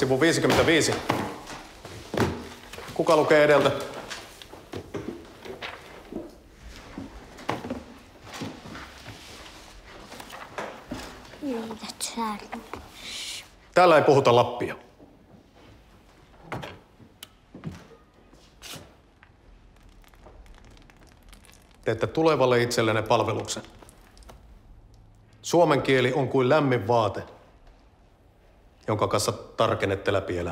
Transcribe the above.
sivu 55. Kuka lukee edeltä? Täällä ei puhuta lappia. Teette tulevalle itsellenne palveluksen. Suomen kieli on kuin lämmin vaate, jonka kanssa tarkennette läpi elämän.